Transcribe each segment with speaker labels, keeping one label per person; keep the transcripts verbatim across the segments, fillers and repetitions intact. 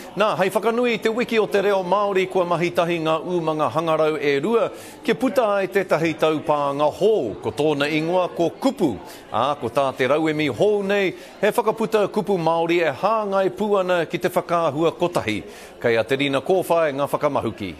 Speaker 1: Nā, hei whakanui Te Wiki o Te Reo Māori kua mahitahi ngā umanga hangarau e rua, ke puta ai tētahi taupānga hō, ko tōna ingoa ko Kupu. A, ko tā te rauemi hō nei, he whakaputa Kupu Māori e hāngai puana ki te whakāhua kotahi. Kei a te Rina Kowhai ngā whakamahuki.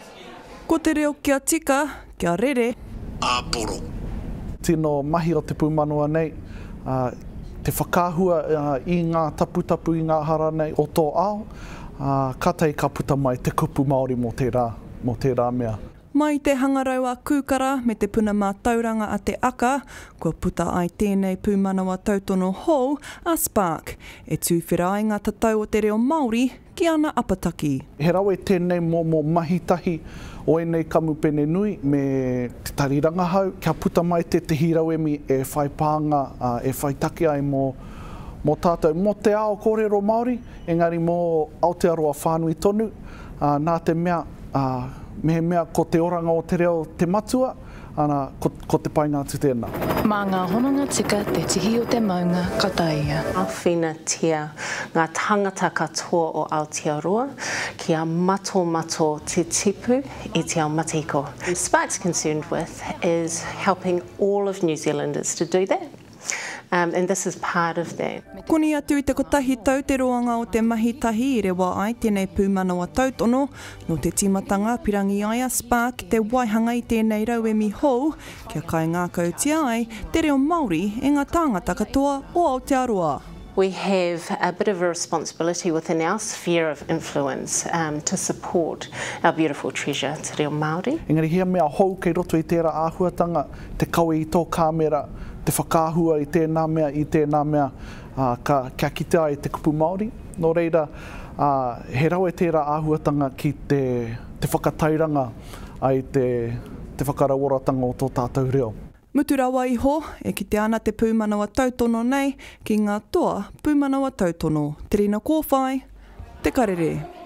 Speaker 2: Ko te reo kia tika, kia rere.
Speaker 3: Āporo.
Speaker 4: Tino mahi o te pūmanoa nei, uh, te whakāhua uh, i ngā taputapu i ngā hara nei o tō ao, uh, katei ka puta mai te kupu Māori mō te rā, mō te rā mea.
Speaker 2: Mai te hangarau a kūkara me te puna mā tauranga a te aka, kua puta ai tēnei pūmanawa tautono hou a Spark, e tūwhera ai ngā tatau o Te Reo Māori ki ana apataki.
Speaker 4: He rawe tēnei mō mō mahitahi o enei kamupene nui me te tariranga hau, kia puta mai te te hirauemi e whai pānga, uh, e whai take ai mō, mō tātou. Mō te ao kōrero Māori, engari mō Aotearoa whānui tonu, uh, nā te mea, uh, me mea ko te oranga o te reo te matua, ana ko, ko te paingātu tēnā.
Speaker 5: Mā ngā hononga tika te tihi o te maunga kataia.
Speaker 6: Awhina tia ngā tangata katoa o Aotearoa, kia mato mato te tipu i te ao matiko. Spark's concerned with is helping all of New Zealanders to do that. Um, and this is part of that.
Speaker 2: Koni atu i te kotahi tau te roanga o te mahitahi i rewa ai tēnei pūmanawa tautono, no te timatanga pirangi ai a Spark te waihanga i tēnei rauemi hou, kia kai ngā kautia ai Te Reo Māori e ngā tāngata katoa o Aotearoa.
Speaker 6: We have a bit of a responsibility within our sphere of influence um, to support our beautiful treasure, Te Reo Māori.
Speaker 4: Engari hea mea hou kei roto i tērā āhuatanga, te kaue i tō kāmera, te whakāhua i tēnā mea, i tēnā mea, uh, ka, kia kite ai te kupu Māori. Nō reira, uh, he rawe tērā āhuatanga ki te, te whakatairanga ai te, te whakarauoratanga o tō tātou reo.
Speaker 2: Mutu rawa iho, e kite ana te pūmanawa tautono nei, ki ngā toa pūmanawa tautono. Te Rina Kowhai, te Karere.